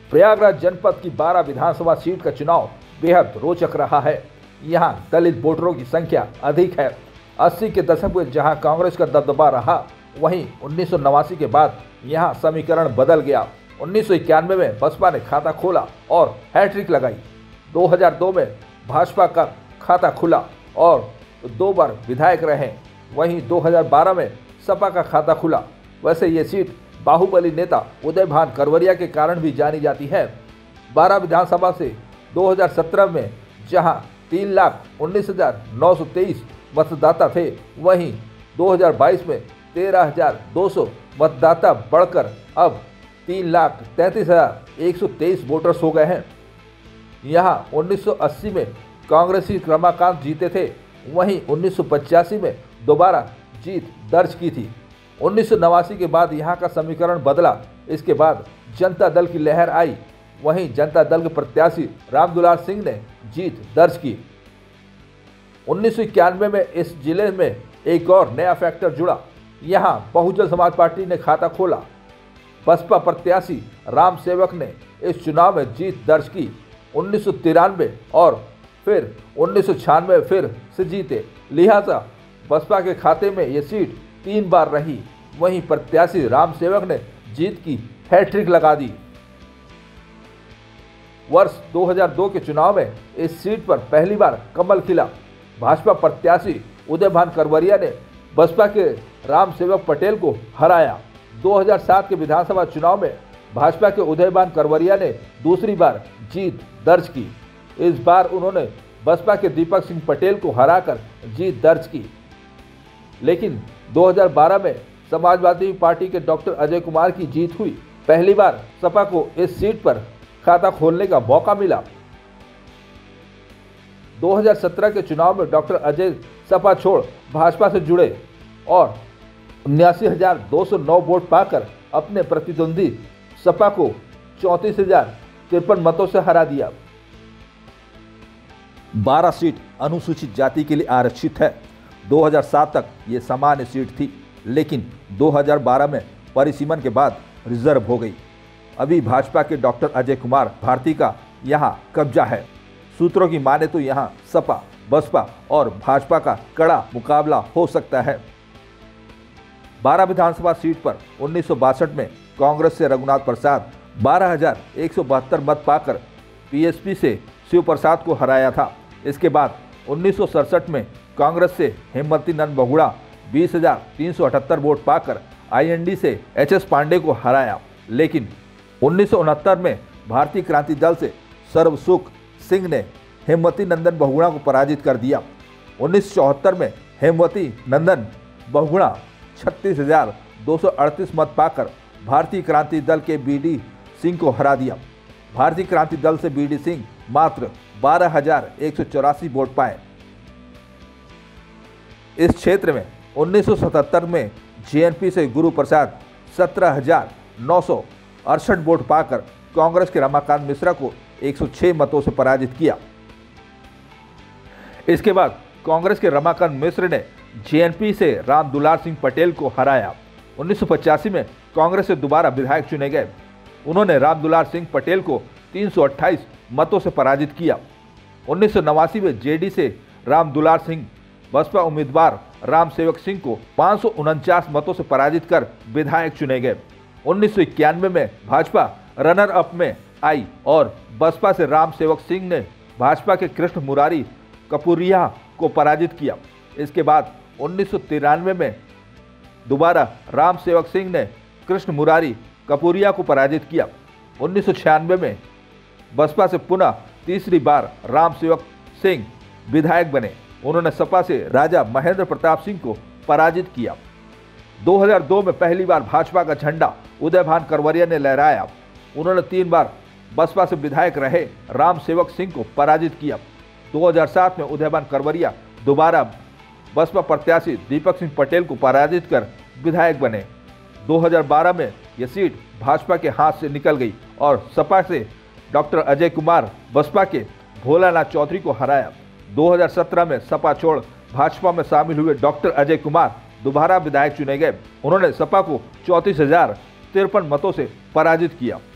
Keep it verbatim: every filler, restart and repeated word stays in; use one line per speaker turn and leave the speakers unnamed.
प्रयागराज जनपद की बारह विधानसभा सीट का चुनाव बेहद रोचक रहा है। यहां दलित वोटरों की संख्या अधिक है। अस्सी के दशक में जहां कांग्रेस का दबदबा रहा, वहीं उन्नीस सौ नवासी के बाद यहां समीकरण बदल गया। उन्नीस सौ इक्यानवे में बसपा ने खाता खोला और हैट्रिक लगाई। दो हज़ार दो में भाजपा का खाता खुला और दो बार विधायक रहे। वहीं दो हज़ार बारह में सपा का खाता खुला। वैसे ये सीट बाहुबली नेता उदय भान करवरिया के कारण भी जानी जाती है। बारह विधानसभा से दो हज़ार सत्रह में जहां तीन लाख उन्नीस हजार नौ सौ तेईस मतदाता थे, वहीं दो हज़ार बाईस में तेरह हजार दो सौ मतदाता बढ़कर अब तीन लाख तैंतीस हजार एक सौ तेईस वोटर्स हो गए हैं। यहां उन्नीस सौ अस्सी में कांग्रेसी रमाकांत जीते थे, वहीं उन्नीस सौ पचासी में दोबारा जीत दर्ज की थी। उन्नीस सौ नवासी के बाद यहां का समीकरण बदला। इसके बाद जनता दल की लहर आई। वहीं जनता दल के प्रत्याशी रामदुलार सिंह ने जीत दर्ज की। उन्नीस सौ इक्यानवे में इस जिले में एक और नया फैक्टर जुड़ा। यहां बहुजन समाज पार्टी ने खाता खोला। बसपा प्रत्याशी राम सेवक ने इस चुनाव में जीत दर्ज की। उन्नीस सौ तिरानवे और फिर उन्नीस सौ छियानवे फिर से जीते, लिहाजा बसपा के खाते में ये सीट तीन बार रही। वहीं प्रत्याशी राम सेवक ने जीत की हैट्रिक लगा दी। वर्ष दो हज़ार दो के चुनाव में इस सीट पर पहली बार कमल खिला। भाजपा प्रत्याशी उदय भान करवरिया ने बसपा के राम सेवक पटेल को हराया। दो हज़ार सात के विधानसभा चुनाव में भाजपा के उदय भान करवरिया ने दूसरी बार जीत दर्ज की। इस बार उन्होंने बसपा के दीपक सिंह पटेल को हराकर जीत दर्ज की। लेकिन दो हज़ार बारह में समाजवादी पार्टी के डॉक्टर अजय कुमार की जीत हुई। पहली बार सपा को इस सीट पर खाता खोलने का मौका मिला। दो हज़ार सत्रह के चुनाव में डॉक्टर अजय सपा छोड़ भाजपा से जुड़े और उन्यासी हजार दो सौ नौ वोट पाकर अपने प्रतिद्वंदी सपा को चौंतीस हजार तिरपन मतों से हरा दिया। बारह सीट अनुसूचित जाति के लिए आरक्षित है। दो हज़ार सात तक ये सामान्य सीट थी, लेकिन दो हज़ार बारह में परिसीमन के बाद रिजर्व हो गई। अभी भाजपा के डॉक्टर अजय कुमार भारती का यहां कब्जा है। सूत्रों की माने तो यहां सपा, बसपा और भाजपा का कड़ा मुकाबला हो सकता है। बारह विधानसभा सीट पर उन्नीस सौ बासठ में कांग्रेस से रघुनाथ प्रसाद बारह हजार एक सौ बहत्तर मत पाकर पीएसपी से शिव प्रसाद को हराया था। इसके बाद उन्नीस सौ सड़सठ में कांग्रेस से हेमवती नंद बहुगुणा बीस हजार तीन सौ अठहत्तर वोट पाकर आईएनडी से एच एस पांडे को हराया। लेकिन उन्नीस सौ उनहत्तर में भारतीय क्रांति दल से सर्वसुख सिंह ने हेमवती नंदन बहुगुणा को पराजित कर दिया। उन्नीस सौ चौहत्तर में हेमवती नंदन बहुगुणा छत्तीस हजार दो सौ अड़तीस मत पाकर भारतीय क्रांति दल के बी डी सिंह को हरा दिया। भारतीय क्रांति दल से बी डी सिंह मात्र बारह हजार एक सौ चौरासी वोट पाए। इस क्षेत्र में उन्नीस सौ सतहत्तर में जेएनपी से गुरु प्रसाद सत्रह हजार नौ सौ अड़सठ वोट पाकर कांग्रेस के रमाकांत मिश्रा को एक सौ छह मतों से पराजित किया। इसके बाद कांग्रेस के रमाकांत मिश्र ने जेएनपी से रामदुलार सिंह पटेल को हराया। उन्नीस सौ पचासी में कांग्रेस से दोबारा विधायक चुने गए। उन्होंने रामदुलार सिंह पटेल को तीन सौ अट्ठाईस मतों से पराजित किया। उन्नीस सौ नवासी में जेडी से रामदुलार सिंह बसपा उम्मीदवार राम सेवक सिंह को पाँच सौ उनचास मतों से पराजित कर विधायक चुने गए। उन्नीस सौ इक्यानवे में भाजपा रनर अप में आई और बसपा से राम सेवक सिंह ने भाजपा के कृष्ण मुरारी कपूरिया को पराजित किया। इसके बाद उन्नीस सौ तिरानवे में दोबारा राम सेवक सिंह ने कृष्ण मुरारी कपूरिया को पराजित किया। उन्नीस सौ छियानवे में बसपा से पुनः तीसरी बार राम सेवक सिंह विधायक बने। उन्होंने सपा से राजा महेंद्र प्रताप सिंह को पराजित किया। दो हज़ार दो में पहली बार भाजपा का झंडा उदय भान करवरिया ने लहराया। उन्होंने तीन बार बसपा से विधायक रहे राम सेवक सिंह को पराजित किया। दो हज़ार सात में उदय भान करवरिया दोबारा बसपा प्रत्याशी दीपक सिंह पटेल को पराजित कर विधायक बने। दो हज़ार बारह में यह सीट भाजपा के हाथ से निकल गई और सपा से डॉक्टर अजय कुमार बसपा के भोलानाथ चौधरी को हराया। दो हज़ार सत्रह में सपा छोड़ भाजपा में शामिल हुए डॉक्टर अजय कुमार दोबारा विधायक चुने गए। उन्होंने सपा को चौंतीस हजार तिरपन मतों से पराजित किया।